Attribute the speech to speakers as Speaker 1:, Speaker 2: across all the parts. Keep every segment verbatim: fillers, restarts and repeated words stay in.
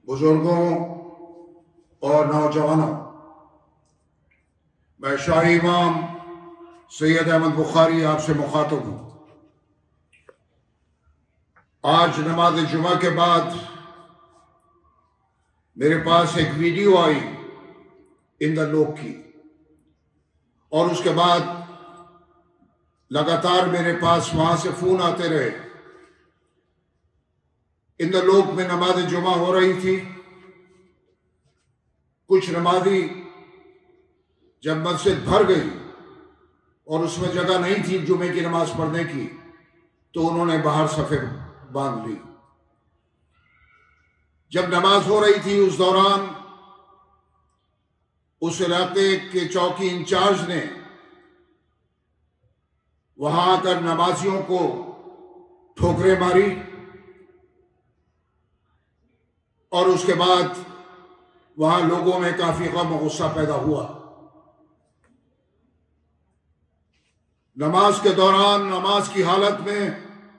Speaker 1: बुजुर्गों और नौजवानों, मैं शाही इमाम सैयद अहमद बुखारी आपसे मुखातब हूँ। आज नमाज जुमा के बाद मेरे पास एक वीडियो आई इन द लोक की, और उसके बाद लगातार मेरे पास वहां से फोन आते रहे। इन द लोक में नमाज जुमा हो रही थी। कुछ नमाजी जब मस्जिद भर गई और उसमें जगह नहीं थी जुमे की नमाज पढ़ने की, तो उन्होंने बाहर सफे बांध ली। जब नमाज हो रही थी उस दौरान उस इलाके के चौकी इंचार्ज ने वहां आकर नमाजियों को ठोकरें मारी, और उसके बाद वहां लोगों में काफी गम और गुस्सा पैदा हुआ। नमाज के दौरान, नमाज की हालत में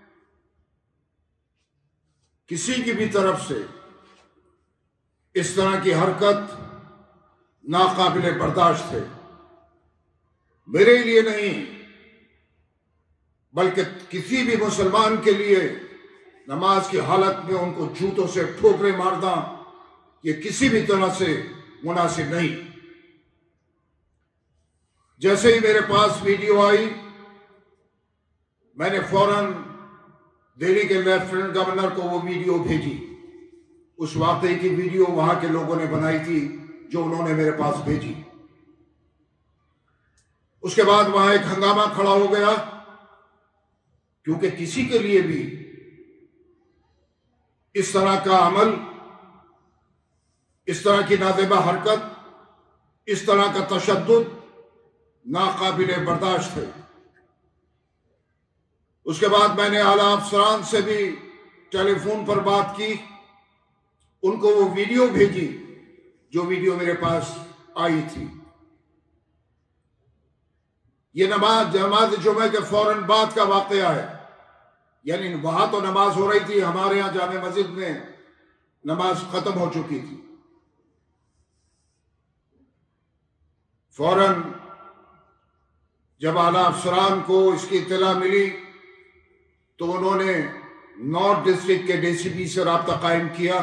Speaker 1: किसी की भी तरफ से इस तरह की हरकत नाकाबिले बर्दाश्त है। मेरे लिए नहीं, बल्कि किसी भी मुसलमान के लिए नमाज की हालत में उनको जूतों से ठोकरें मारना ये किसी भी तरह से मुनासिब नहीं। जैसे ही मेरे पास वीडियो आई, मैंने फौरन दिल्ली के लेफ्टिनेंट गवर्नर को वो वीडियो भेजी। उस वाकये की वीडियो वहां के लोगों ने बनाई थी जो उन्होंने मेरे पास भेजी। उसके बाद वहां एक हंगामा खड़ा हो गया, क्योंकि किसी के लिए भी इस तरह का अमल, इस तरह की नाज़ेबा हरकत, इस तरह का तशद्दुद नाकाबिले बर्दाश्त है। उसके बाद मैंने आला अफसरान से भी टेलीफोन पर बात की, उनको वो वीडियो भेजी जो वीडियो मेरे पास आई थी। ये नमाज नमाज जुमे के फौरन बाद का वाकया है, यानी वहां तो नमाज हो रही थी, हमारे यहां जामे मस्जिद में नमाज खत्म हो चुकी थी। फौरन जब आला अफसरान को इसकी इत्तला मिली तो उन्होंने नॉर्थ डिस्ट्रिक्ट के डीसीपी से राब्ता कायम किया,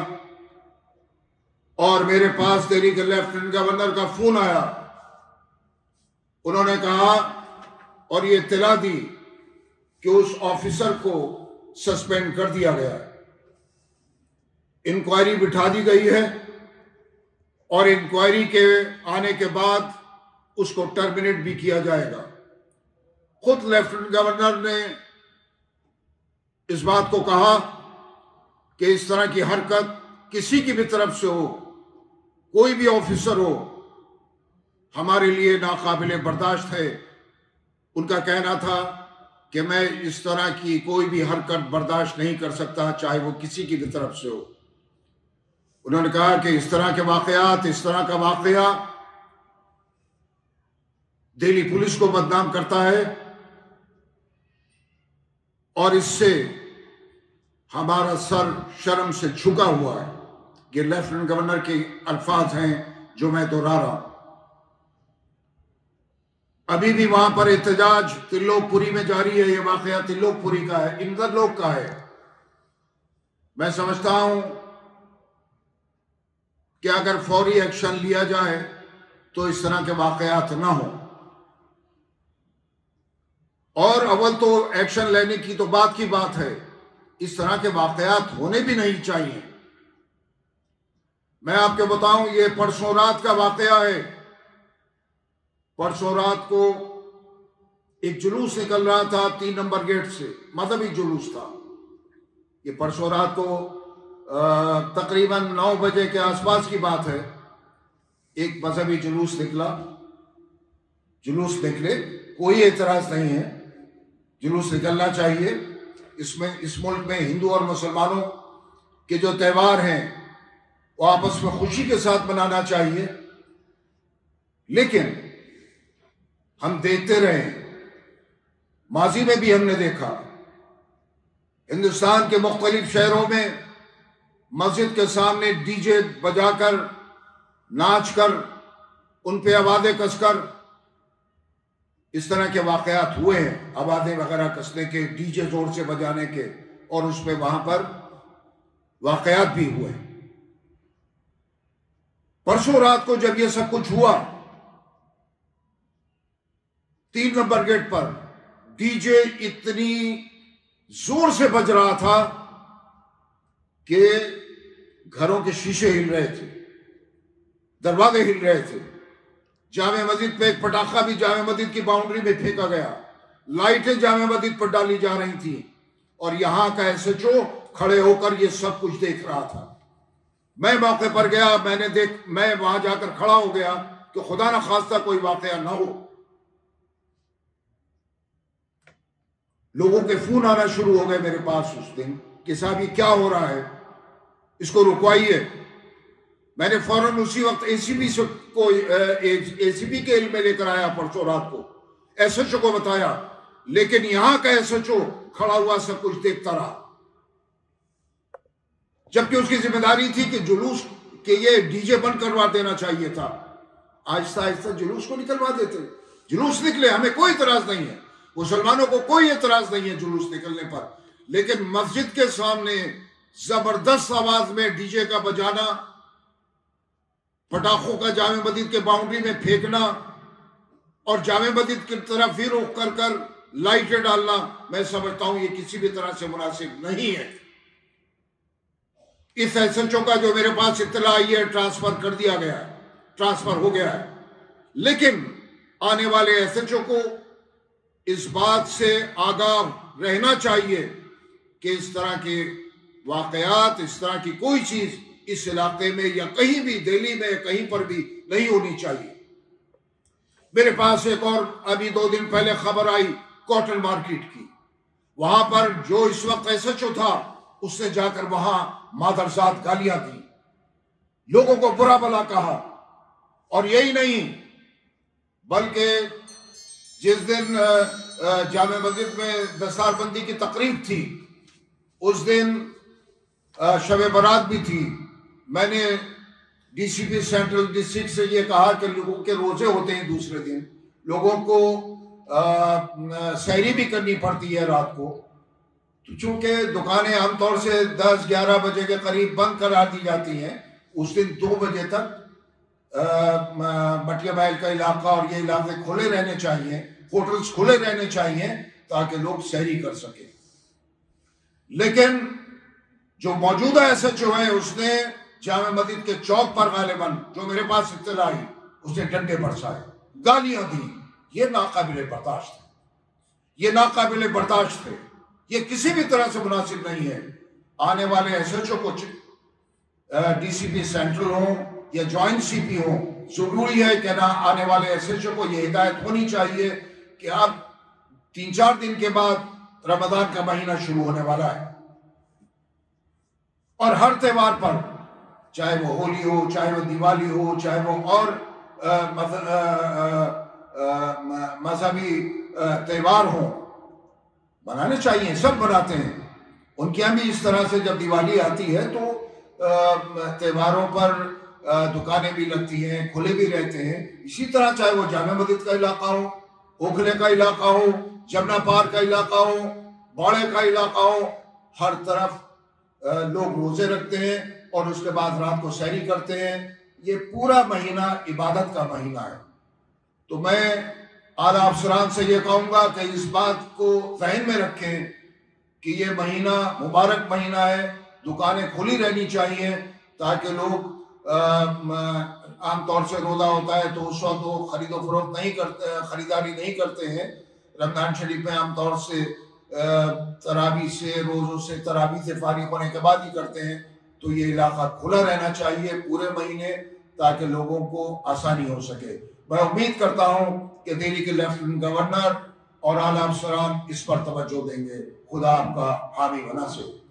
Speaker 1: और मेरे पास दिल्ली के लेफ्टिनेंट गवर्नर का फोन आया। उन्होंने कहा और ये इत्तला दी कि उस ऑफिसर को सस्पेंड कर दिया गया है, इंक्वायरी बिठा दी गई है, और इंक्वायरी के आने के बाद उसको टर्मिनेट भी किया जाएगा। खुद लेफ्टिनेंट गवर्नर ने इस बात को कहा कि इस तरह की हरकत किसी की भी तरफ से हो, कोई भी ऑफिसर हो, हमारे लिए नाकाबिले बर्दाश्त है। उनका कहना था कि मैं इस तरह की कोई भी हरकत बर्दाश्त नहीं कर सकता, चाहे वो किसी की भी तरफ से हो। उन्होंने कहा कि इस तरह के वाकयात, इस तरह का वाकया दिल्ली पुलिस को बदनाम करता है, और इससे हमारा सर शर्म से झुका हुआ है। ये लेफ्टिनेंट गवर्नर के अल्फाज हैं जो मैं दोहरा रहा हूं। अभी भी वहां पर एहतजाज त्रिलोकपुरी में जारी है। ये वाकया त्रिलोकपुरी का है, इंद्रलोक का है। मैं समझता हूं कि अगर फौरी एक्शन लिया जाए तो इस तरह के वाकयात ना हो। और अव्वल तो एक्शन लेने की तो बात की बात है, इस तरह के वाकयात होने भी नहीं चाहिए। मैं आपको बताऊं, ये परसों रात का वाकया है। परसों रात को एक जुलूस निकल रहा था तीन नंबर गेट से, मजहबी जुलूस था। ये परसों रात को तकरीबन नौ बजे के आसपास की बात है। एक मजहबी जुलूस निकला। जुलूस निकले, कोई एतराज नहीं है, जुलूस निकलना चाहिए। इसमें इस मुल्क में हिंदू और मुसलमानों के जो त्यौहार हैं वो आपस में खुशी के साथ मनाना चाहिए। लेकिन हम देखते रहे, माजी में भी हमने देखा, हिंदुस्तान के मुख्तलिफ शहरों में मस्जिद के सामने डीजे बजाकर, नाचकर, उन पे आवाज़ें कसकर, इस तरह के वाकयात हुए हैं, आवाज़ें वगैरह कसने के, डीजे जोर से बजाने के, और उस पे वहां पर वाकयात भी हुए। परसों रात को जब ये सब कुछ हुआ, तीन नंबर गेट पर डीजे इतनी जोर से बज रहा था कि घरों के शीशे हिल रहे थे, दरवाजे हिल रहे थे। जामे मस्जिद पे एक पटाखा भी जामे मस्जिद की बाउंड्री में फेंका गया, लाइटें जामे मस्जिद पर डाली जा रही थी, और यहां का एसएचओ खड़े होकर ये सब कुछ देख रहा था। मैं मौके पर गया, मैंने देख मैं वहां जाकर खड़ा हो गया कि खुदा ना खास्ता कोई वाकया ना हो। लोगों के फोन आना शुरू हो गए मेरे पास उस दिन कि साहब ये क्या हो रहा है, इसको रुकवाइए। मैंने फौरन उसी वक्त एसीपी को एसीपी के इल्म में लेकर आया, परसों रात को एसएचओ को बताया, लेकिन यहां का एसएचओ खड़ा हुआ सब कुछ देखता रहा, जबकि उसकी जिम्मेदारी थी कि जुलूस के ये डीजे बंद करवा देना चाहिए था। आहिस्ता आहिस्ता जुलूस को निकलवा देते, जुलूस निकले, हमें कोई इतराज नहीं है, मुसलमानों को कोई एतराज नहीं है जुलूस निकलने पर, लेकिन मस्जिद के सामने जबरदस्त आवाज में डीजे का बजाना, पटाखों का जामे मस्जिद के बाउंड्री में फेंकना और जामे मस्जिद की तरफ भी रुख कर कर लाइटें डालना, मैं समझता हूं ये किसी भी तरह से मुनासिब नहीं है। इस एसएचओ का जो मेरे पास इत्तला आई है, ट्रांसफर कर दिया गया है, ट्रांसफर हो गया है, लेकिन आने वाले एसएचओ को इस बात से आगाह रहना चाहिए कि इस तरह के वाकयात, इस तरह की कोई चीज इस इलाके में या कहीं भी, दिल्ली में कहीं पर भी नहीं होनी चाहिए। मेरे पास एक और अभी दो दिन पहले खबर आई कॉटन मार्केट की, वहां पर जो इस वक्त एसएचओ था उसने जाकर वहां मादरजात गालियां दी, लोगों को बुरा भला कहा, और यही नहीं बल्कि जिस दिन जामे मस्जिद में दस्तारबंदी की तकरीब थी उस दिन शब बारात भी थी। मैंने डीसीपी सेंट्रल डिस्ट्रिक्ट से ये कहा कि लोगों के रोजे होते हैं दूसरे दिन, लोगों को सहरी भी करनी पड़ती है रात को, तो चूंकि दुकानें आमतौर से दस ग्यारह बजे के करीब बंद करा दी जाती हैं, उस दिन दो बजे तक मटिया महल का इलाका और ये इलाके खुले रहने चाहिए, होटल्स खुले रहने चाहिए ताकि लोग सहरी कर सके। लेकिन जो मौजूदा एसएचओ है उसने जामे मस्जिद के चौक पर गालिबन, जो मेरे पास इत्तला आई, उसने डंडे बरसाए, गालियां दी। ये नाकाबिले बर्दाश्त है, ये नाकाबिले बर्दाश्त है, ये किसी भी तरह से मुनासिब नहीं है। आने वाले एसएचओ को डीसीपी सेंट्रल हो या ज्वाइंट सीपी हो, जरूरी है कि ना आने वाले एसएचओ को यह हिदायत होनी चाहिए कि अब तीन चार दिन के बाद रमजान का महीना शुरू होने वाला है, और हर त्योहार पर, चाहे वो होली हो, चाहे वो दिवाली हो, चाहे वो और मजहबी त्योहार हो, मनाने चाहिए, सब मनाते हैं। उनके यहाँ भी इस तरह से जब दिवाली आती है तो त्योहारों पर दुकानें भी लगती हैं, खुले भी रहते हैं। इसी तरह चाहे वो जामे मस्जिद का इलाका हो, ओखले का इलाका हो, जमुना पार का इलाका हो, बौड़े का इलाका हो, हर तरफ लोग रोजे रखते हैं और उसके बाद रात को सहरी करते हैं। ये पूरा महीना इबादत का महीना है। तो मैं आला अफसरान से ये कहूँगा कि इस बात को ज़हन में रखें कि ये महीना मुबारक महीना है, दुकानें खुली रहनी चाहिए ताकि लोग आमतौर से रोज़ा होता है तो उस वक्त वो खरीदो फरोख्त नहीं करते, खरीदारी नहीं करते हैं। रमजान शरीफ में आमतौर से तरावी से, रोज़ों से, तरावी से फारिग होने के बाद ही करते हैं। तो ये इलाका खुला रहना चाहिए पूरे महीने ताकि लोगों को आसानी हो सके। मैं उम्मीद करता हूँ कि दिल्ली के लेफ्टिनेंट गवर्नर और आला अफसरान इस पर तवज्जो देंगे। खुदा आपका हामी बना से।